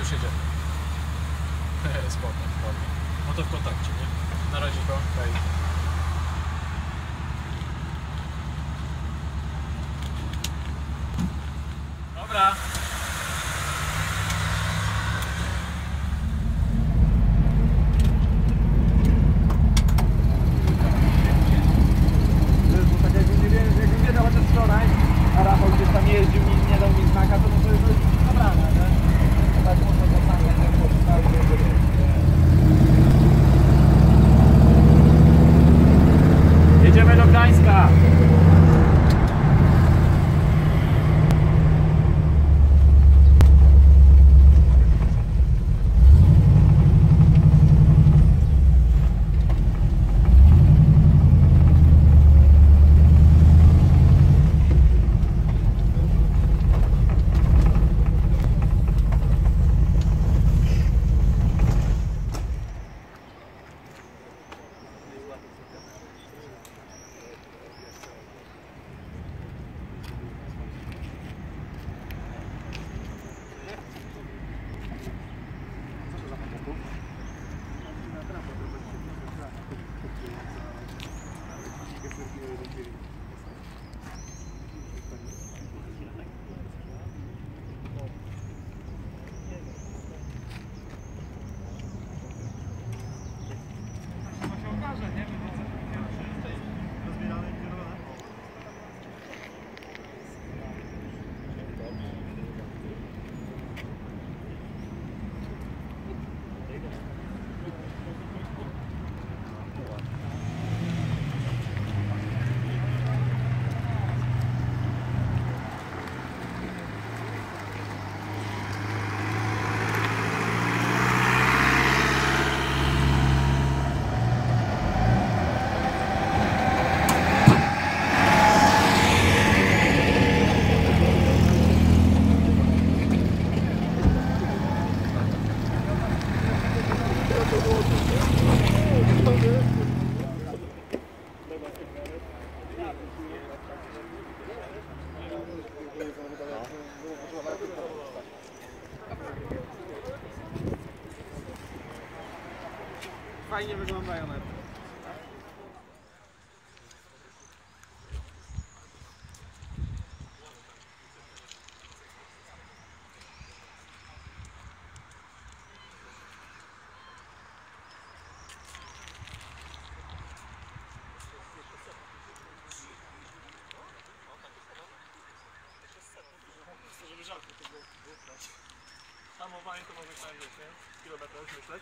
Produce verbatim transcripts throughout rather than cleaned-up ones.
już jedzie. Spoko, spoko. No to w kontakcie, nie? Na razie go. Hej. Dobra. A Rafał gdzieś tam jeździł i nie dał mi znaka, to no to jest nabrane, nie? Tak można to sam nie postawić. Jedziemy do Gdańska! Fajnie wyglądają nawet. Żeby żarty to było brać. Hamowanie to może tak być, nie? Kilometr już myśleć.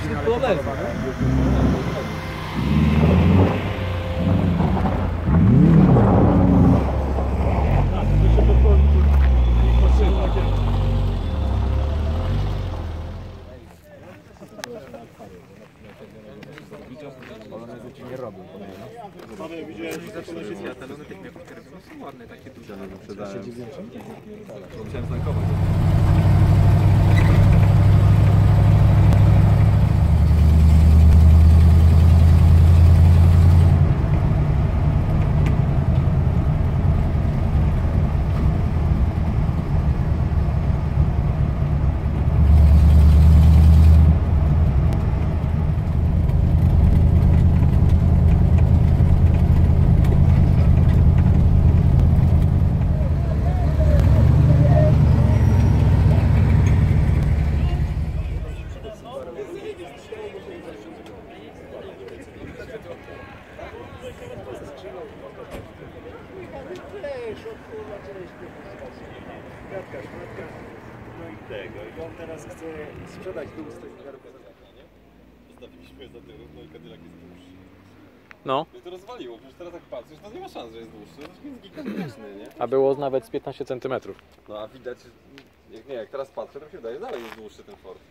to leży. Tak, to się podchodzi. One ci nie robią. Mamy, widziałem, że to leży. One tych mieków, które są ładne, takie duże. Sprzedają. Chciałem znajkować. No i tego. I on teraz chce sprzedać dół z tego garbarzenia, nie? Zostawiliśmy za tył, no i Cadillac jest dłuższy. No, No i to rozwaliło, przecież teraz jak patrzysz, to nie ma szans, że jest dłuższy. To jest gigantyczny, nie? a było nawet z piętnaście centymetrów. No a widać, jak nie, jak teraz patrzę, to mi się wydaje, że dalej jest dłuższy ten Ford.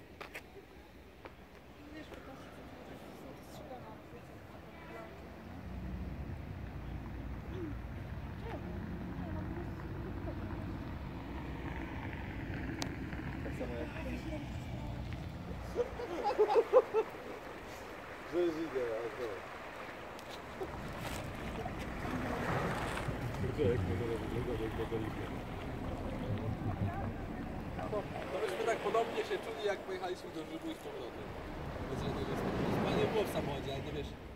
Tak samo jak... Że idę, ale to... To myśmy tak podobnie się czuli, jak pojechaliśmy do Żybu i z powrotem. Bez żadnego spokoju. Nie było w samochodzie, ale to wiesz,